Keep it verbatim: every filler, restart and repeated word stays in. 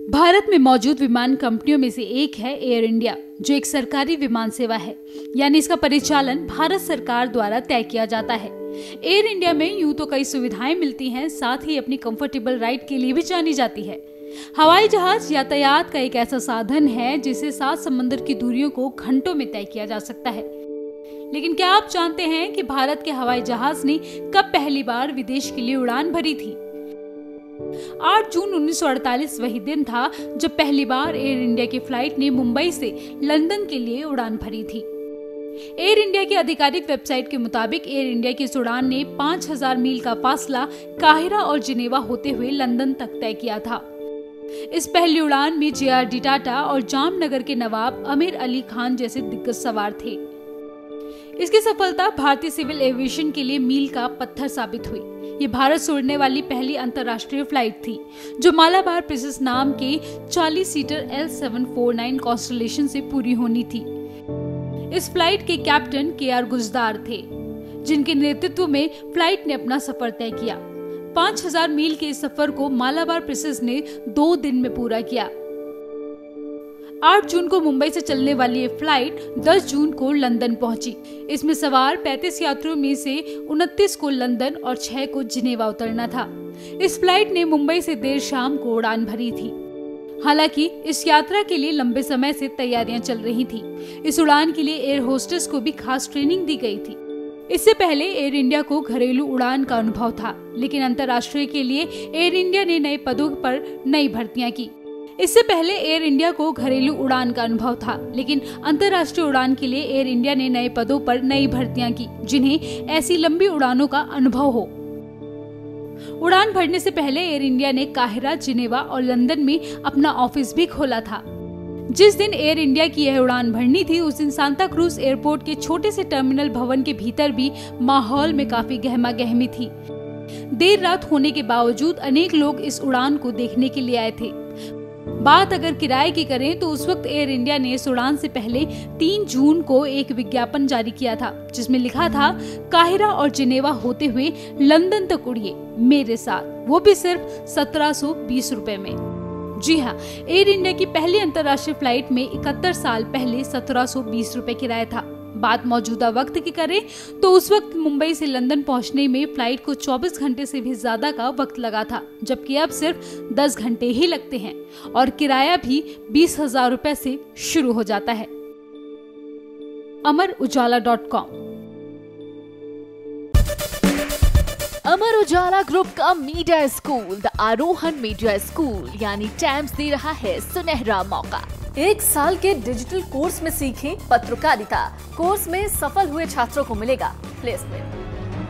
भारत में मौजूद विमान कंपनियों में से एक है एयर इंडिया, जो एक सरकारी विमान सेवा है, यानी इसका परिचालन भारत सरकार द्वारा तय किया जाता है। एयर इंडिया में यूं तो कई सुविधाएं मिलती हैं, साथ ही अपनी कंफर्टेबल राइड के लिए भी जानी जाती है। हवाई जहाज यातायात का एक ऐसा साधन है जिसे सात समंदर की दूरियों को घंटों में तय किया जा सकता है। लेकिन क्या आप जानते हैं कि भारत के हवाई जहाज ने कब पहली बार विदेश के लिए उड़ान भरी थी? आठ जून उन्नीस सौ अड़तालीस वही दिन था जब पहली बार एयर इंडिया की फ्लाइट ने मुंबई से लंदन के लिए उड़ान भरी थी। एयर इंडिया की आधिकारिक वेबसाइट के मुताबिक एयर इंडिया की इस उड़ान ने पाँच हज़ार मील का फासला काहिरा और जिनेवा होते हुए लंदन तक तय किया था। इस पहली उड़ान में जे आर डी टाटा और जामनगर के नवाब आमिर अली खान जैसे दिग्गज सवार थे। इसकी सफलता भारतीय सिविल एविएशन के लिए मील का पत्थर साबित हुई। ये भारत से उड़ने वाली पहली अंतर्राष्ट्रीय फ्लाइट थी, जो मालाबार प्रिंसेस नाम के चालीस seater L seven four nine Constellation से पूरी होनी थी। इस फ्लाइट के कैप्टन के आर गुजदार थे, जिनके नेतृत्व में फ्लाइट ने अपना सफर तय किया। पाँच हज़ार मील के इस सफर को मालाबार प्रिंसेस ने दो दिन में पूरा किया। आठ जून को मुंबई से चलने वाली ये फ्लाइट दस जून को लंदन पहुंची। इसमें सवार पैंतीस यात्रियों में से उनतीस को लंदन और छह को जिनेवा उतरना था। इस फ्लाइट ने मुंबई से देर शाम को उड़ान भरी थी। हालांकि इस यात्रा के लिए लंबे समय से तैयारियां चल रही थी। इस उड़ान के लिए एयर होस्टेस को भी खास ट्रेनिंग दी गई थी। इससे पहले एयर इंडिया को घरेलू उड़ान का अनुभव था, लेकिन अंतर्राष्ट्रीय के लिए एयर इंडिया ने नए पदों पर नई भर्तियां की। इससे पहले एयर इंडिया को घरेलू उड़ान का अनुभव था, लेकिन अंतर्राष्ट्रीय उड़ान के लिए एयर इंडिया ने नए पदों पर नई भर्तियां की, जिन्हें ऐसी लंबी उड़ानों का अनुभव हो। उड़ान भरने से पहले एयर इंडिया ने काहिरा, जिनेवा और लंदन में अपना ऑफिस भी खोला था। जिस दिन एयर इंडिया की यह उड़ान भरनी थी, उस दिन सांता क्रूज एयरपोर्ट के छोटे से टर्मिनल भवन के भीतर भी माहौल में काफी गहमा गहमी थी। देर रात होने के बावजूद अनेक लोग इस उड़ान को देखने के लिए आए थे। बात अगर किराए की करें तो उस वक्त एयर इंडिया ने इस उड़ान से पहले तीन जून को एक विज्ञापन जारी किया था, जिसमें लिखा था, काहिरा और जिनेवा होते हुए लंदन तक उड़िए मेरे साथ, वो भी सिर्फ सत्रह सौ बीस रुपए में। जी हाँ, एयर इंडिया की पहली अंतर्राष्ट्रीय फ्लाइट में इकहत्तर साल पहले सत्रह सौ बीस रुपए किराया था। बात मौजूदा वक्त की करें तो उस वक्त मुंबई से लंदन पहुंचने में फ्लाइट को चौबीस घंटे से भी ज्यादा का वक्त लगा था, जबकि अब सिर्फ दस घंटे ही लगते हैं और किराया भी बीस हजार रुपए से शुरू हो जाता है। Amar Ujala dot com. Amar Ujala group का media school the Aarohan media school यानी टैम्स दे रहा है सुनहरा मौका। एक साल के डिजिटल कोर्स में सीखें पत्रकारिता। कोर्स में सफल हुए छात्रों को मिलेगा प्लेसमेंट।